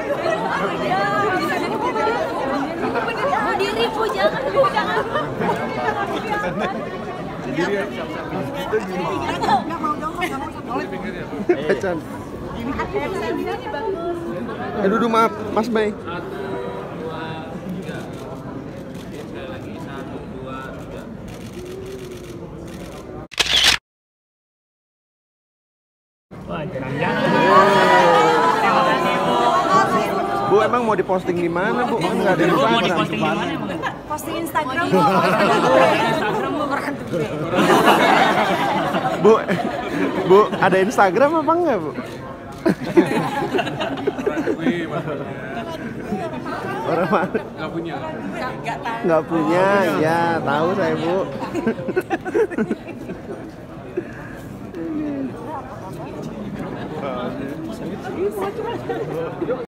Mau diri Bu, jangan Bu, jangan. Pacan. Duduk maaf, Mas Bay. Wah, jarang-jarang. Bu, emang mau diposting di mana, Bu? Enggak ada Mau Instagram. diposting di mana emang? Posting Instagram. Instagram mau merantau. Bu, ada Instagram apa enggak, Bu? Orang mana? Nggak punya. Nggak punya, ya tahu saya, Bu.